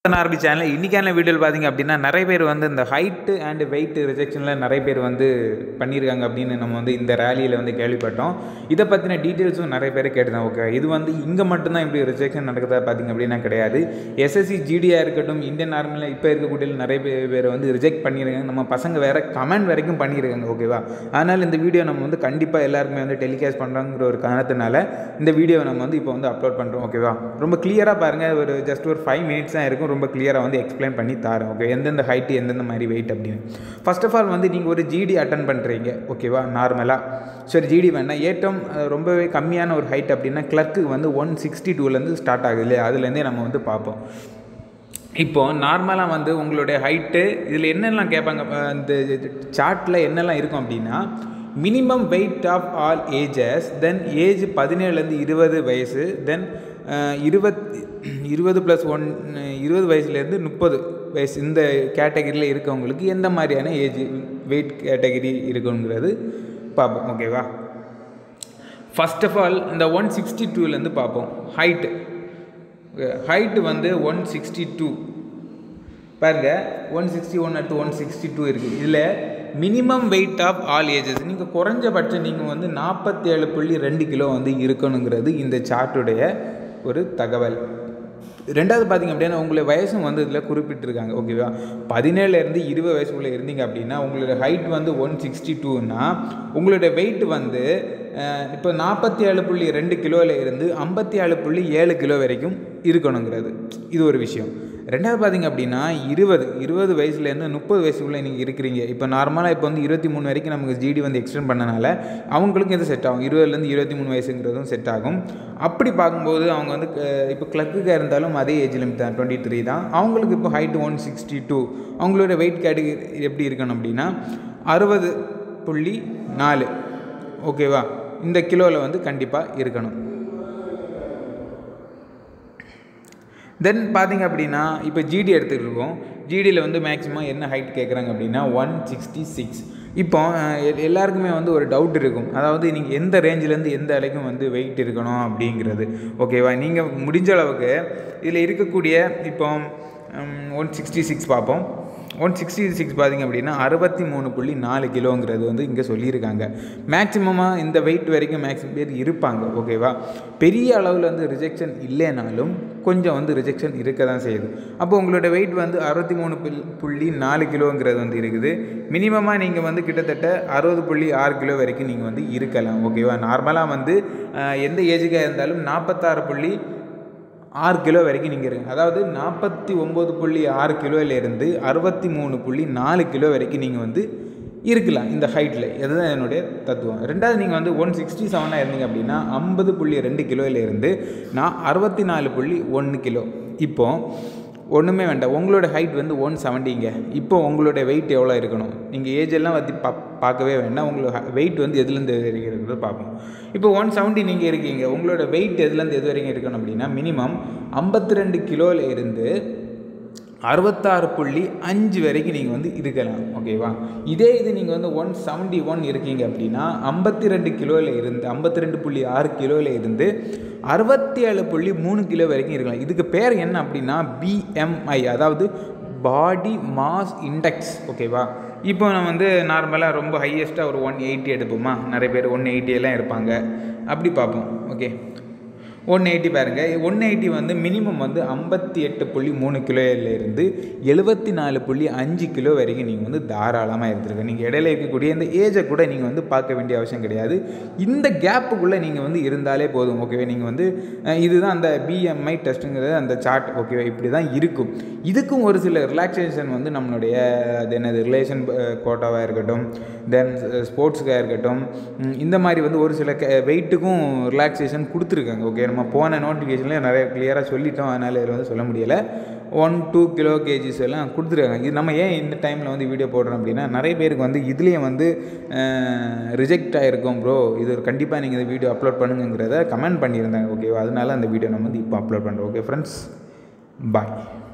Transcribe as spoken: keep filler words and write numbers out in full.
RB channel இன்றைக்கான வீடியோவில் பார்த்திங்க அப்படின்னா நிறைய பேர் வந்து இந்த ஹைட்டு அண்ட் வெயிட் ரிஜெக்ஷனில் நிறைய பேர் வந்து பண்ணியிருக்காங்க அப்படின்னு நம்ம வந்து இந்த ரேலியில் வந்து கேள்விப்பட்டோம். இதை பற்றின டீட்டெயில்ஸும் நிறைய பேர் கேட்டுதான். ஓகே, இது வந்து இங்கே மட்டும்தான் இப்படி ரிஜெக்ஷன் நடக்குதா பார்த்திங்க அப்படின்னா கிடையாது. எஸ்எஸ்சி ஜிடியாக இருக்கட்டும், இந்தியன் ஆர்மியில் இப்போ இருக்கக்கூடிய நிறைய பேர் வந்து ரிஜெக்ட் பண்ணியிருக்காங்க. நம்ம பசங்க வேறு கமெண்ட் வரைக்கும் பண்ணியிருக்காங்க. ஓகேவா, அதனால் இந்த வீடியோ நம்ம வந்து கண்டிப்பாக எல்லாருக்குமே வந்து டெலிகாஸ்ட் பண்ணுறோங்கிற ஒரு காரணத்தினால இந்த வீடியோவை நம்ம வந்து இப்போ வந்து அப்லோட் பண்ணுறோம். ஓகேவா, ரொம்ப கிளியராக பாருங்கள். ஒரு ஜஸ்ட் ஒரு ஃபைவ் மினிட்ஸ் தான் இருக்கும். ரொம்ப கிளியராக வந்து எக்ஸ்பிளைன் பண்ணி தரேன். ஓகே, எந்தெந்த ஹைட்டு எந்தெந்த மாதிரி வெயிட் அப்படின்னு. ஃபர்ஸ்ட் ஆஃப் ஆல் வந்து நீங்கள் ஒரு ஜிடி அட்டன் பண்ணுறீங்க. ஓகேவா, நார்மலாக சரி ஜிடி வேணால் ஏற்றம் ரொம்பவே கம்மியான ஒரு ஹைட் அப்படின்னா கிளர்க்கு வந்து ஒன் சிக்ஸ்டி டூலேருந்து ஸ்டார்ட் ஆகுது இல்லையா, அதுலேருந்தே நம்ம வந்து பார்ப்போம். இப்போது நார்மலாக வந்து உங்களுடைய ஹைட்டு இதில் என்னெல்லாம் கேட்பாங்க, இந்த சார்ட்டில் என்னெல்லாம் இருக்கும் அப்படின்னா minimum weight of all ages, then age பதினேழுலேருந்து இருபது வயசு, தென் இருபத் இருபது ப்ளஸ் ஒன் இருபது வயசுலேருந்து முப்பது வயசு இந்த கேட்டகரியில் இருக்கவங்களுக்கு எந்த மாதிரியான ஏஜ் வெயிட் கேட்டகரி இருக்குங்கிறது பார்ப்போம். ஓகேவா, ஃபர்ஸ்ட் ஆஃப் ஆல் இந்த ஒன் சிக்ஸ்டி டூலேருந்து பார்ப்போம். ஹைட்டு ஹைட்டு வந்து ஒன் சிக்ஸ்டி டூ பாருங்கள், ஒன் சிக்ஸ்டி ஒன் அடுத்து ஒன் சிக்ஸ்டி டூ இருக்குது. இதில் minimum weight of all ages நீங்கள் குறைஞ்சபட்சம் நீங்கள் வந்து நாற்பத்தி ஏழு புள்ளி ரெண்டு கிலோ வந்து இருக்கணுங்கிறது இந்த சார்ட்டுடைய ஒரு தகவல். ரெண்டாவது பார்த்திங்க அப்படின்னா உங்களுடைய வயசும் வந்து இதில் குறிப்பிட்டிருக்காங்க. ஓகேவா, பதினேழுலேருந்து இருபது வயசுக்குள்ளே இருந்தீங்க அப்படின்னா உங்களுடைய ஹைட் வந்து ஒன் சிக்ஸ்டி டூன்னா உங்களுடைய வெயிட் வந்து இப்போ நாற்பத்தி ஏழு புள்ளி ரெண்டு கிலோவில் இருந்து ஐம்பத்தி ஏழு புள்ளி ஏழு கிலோ வரைக்கும் இருக்கணுங்கிறது இது ஒரு விஷயம். ரெண்டாவது பார்த்திங்க அப்படின்னா இருபது இருபது வயசுலேருந்து முப்பது வயசுக்குள்ளே நீங்கள் இருக்கிறீங்க. இப்போ நார்மலாக இப்போ வந்து இருபத்தி மூணு வரைக்கும் நமக்கு ஜிடி வந்து எக்ஸ்டெண்ட் பண்ணனால அவங்களுக்கும் இது செட் ஆகும். இருபதுலேருந்து இருபத்தி மூணு வயசுங்கிறதும் செட் ஆகும். அப்படி பார்க்கும்போது அவங்க வந்து இப்போ கிளர்க்குக்காக இருந்தாலும் அதே ஏஜ் லிமிட் தான், டுவெண்ட்டி த்ரீ தான். அவங்களுக்கு இப்போ ஹைட்டு ஒன் சிக்ஸ்டி டூ. அவங்களோட வெயிட் கேட்டகரி எப்படி இருக்கணும் அப்படின்னா அறுபது புள்ளி நாலு ஓகேவா இந்த கிலோவில் வந்து கண்டிப்பாக இருக்கணும். தென் பார்த்திங்க அப்படின்னா இப்போ ஜிடி எடுத்துகிட்டு இருக்கோம். ஜிடியில் வந்து மேக்ஸிமம் என்ன ஹைட் கேட்குறாங்க அப்படின்னா ஒன் சிக்ஸ்டி சிக்ஸ். இப்போ எல்லாருக்குமே வந்து ஒரு டவுட் இருக்கும், அதாவது நீங்கள் எந்த ரேஞ்சிலேருந்து எந்த அளவுக்கும் வந்து வெயிட் இருக்கணும் அப்படிங்கிறது. ஓகேவா, நீங்கள் முடிஞ்ச அளவுக்கு இதில் இருக்கக்கூடிய இப்போ ஒன் சிக்ஸ்டி சிக்ஸ் பார்ப்போம். ஒன் சிக்ஸ்டி சிக்ஸ் பார்த்திங்க அப்படின்னா அறுபத்தி மூணு புள்ளி நாலு கிலோங்கிறது வந்து இங்கே சொல்லியிருக்காங்க. மேக்ஸிமமாக இந்த வெயிட் வரைக்கும் மேக்ஸிமம் பேர் இருப்பாங்க. ஓகேவா, பெரிய அளவில் வந்து ரிஜெக்ஷன் இல்லைனாலும் கொஞ்சம் வந்து ரிஜெக்ஷன் இருக்க தான் செய்யுது. அப்போ உங்களோட வெயிட் வந்து அறுபத்தி மூணு புள்ளி நாலு கிலோங்கிறது வந்து இருக்குது. மினிமமாக நீங்கள் வந்து கிட்டத்தட்ட அறுபது புள்ளி ஆறு கிலோ வரைக்கும் நீங்கள் வந்து இருக்கலாம். ஓகேவா, நார்மலாக வந்து எந்த ஏஜுக்காக இருந்தாலும் நாற்பத்தாறு புள்ளி ஆறு கிலோ வரைக்கும் நீங்கள் இருங்க. அதாவது நாற்பத்தி ஒம்பது புள்ளி ஆறு கிலோவிலேருந்து அறுபத்தி மூணு புள்ளி நாலு கிலோ வரைக்கும் நீங்கள் வந்து இருக்கலாம் இந்த ஹைட்டில். இதுதான் என்னுடைய தத்துவம். ரெண்டாவது நீங்கள் வந்து ஒன் சிக்ஸ்டி செவனாக இருந்தீங்க அப்படின்னா ஐம்பது புள்ளி ரெண்டு கிலோவிலேருந்து நான் அறுபத்தி நாலு புள்ளி ஒன்று கிலோ. இப்போது ஒன்றுமே வேண்டாம், உங்களோட ஹைட் வந்து ஒன் செவன்ட்டிங்க. இப்போ உங்களோட வெயிட் எவ்வளோ இருக்கணும், நீங்கள் ஏஜ் எல்லாம் வந்து பா பார்க்கவே வேண்டாம், உங்களோட வெயிட் வந்து எதுலேருந்து எது வரைக்கும் இருக்கிறது பார்ப்போம். இப்போ ஒன் செவன்ட்டி நீங்கள் இருக்கீங்க, உங்களோட வெயிட் எதுலேருந்து எது வரைக்கும் இருக்கணும் அப்படின்னா மினிமம் ஐம்பத்தி ரெண்டு கிலோவில் இருந்து அறுபத்தாறு புள்ளி அஞ்சு வரைக்கும் நீங்கள் வந்து இருக்கலாம். ஓகேவா, இதே இது நீங்கள் வந்து ஒன் செவன்ட்டி ஒன் இருக்கீங்க அப்படின்னா ஐம்பத்தி ரெண்டு கிலோவில் இருந்து ஐம்பத்தி ரெண்டு புள்ளி ஆறு கிலோவில் இருந்து அறுபத்தி ஏழு புள்ளி மூணு கிலோ வரைக்கும் இருக்கலாம். இதுக்கு பேர் என்ன அப்படின்னா பிஎம்ஐ, அதாவது பாடி மாஸ் இண்டெக்ஸ். ஓகேவா, இப்போ நம்ம வந்து நார்மலாக ரொம்ப ஹையஸ்ட்டாக ஒரு ஒன் எயிட்டி எடுப்போமா, நிறைய பேர் ஒன் எயிட்டியெல்லாம் இருப்பாங்க. அப்படி பார்ப்போம். ஓகே, ஒன் எயிட்டி பாருங்கள், ஒன் எயிட்டி வந்து மினிமம் வந்து ஐம்பத்தி எட்டு புள்ளி மூணு கிலோவிலேருந்து எழுபத்தி நாலு புள்ளி அஞ்சு கிலோ வரைக்கும் நீங்கள் வந்து தாராளமாக இருந்திருக்கு. நீங்கள் இடையில இருக்கக்கூடிய இந்த ஏஜை கூட நீங்கள் வந்து பார்க்க வேண்டிய அவசியம் கிடையாது. இந்த கேப்புக்குள்ளே நீங்கள் வந்து இருந்தாலே போதும். ஓகேவா, நீங்கள் வந்து இதுதான் அந்த பிஎம்ஐ டெஸ்ட்டுங்கிறது அந்த சார்ட். ஓகேவா, இப்படி தான் இருக்கும். இதுக்கும் ஒரு சில ரிலாக்ஸேஷன் வந்து நம்மளுடைய அது என்னது ரிலேஷன் கோட்டாவாக இருக்கட்டும், தென் ஸ்போர்ட்ஸுக்காக இருக்கட்டும், இந்த மாதிரி வந்து ஒரு சில வெயிட்டுக்கும் ரிலாக்ஸேஷன் கொடுத்துருக்காங்க. ஓகே, நம்ம போன நோட்டிஃபிகேஷன்லேயே நிறைய கிளியராக சொல்லிட்டோம், அதனால் இதில் வந்து சொல்ல முடியலை. ஒன் டூ கிலோ கேஜிஸ் எல்லாம் கொடுத்துருக்காங்க. இது நம்ம ஏன் இந்த டைமில் வந்து வீடியோ போடுறோம் அப்படின்னா நிறைய பேருக்கு வந்து இதுலேயே வந்து ரிஜெக்ட் ஆகிருக்கும் ப்ரோ, இது கண்டிப்பாக நீங்கள் இந்த வீடியோ அப்லோட் பண்ணுங்கிறத கமெண்ட் பண்ணியிருந்தாங்க. ஓகேவா, அதனால அந்த வீடியோ நம்ம வந்து இப்போ அப்லோட் பண்ணுறோம். ஓகே ஃப்ரெண்ட்ஸ், பாய்.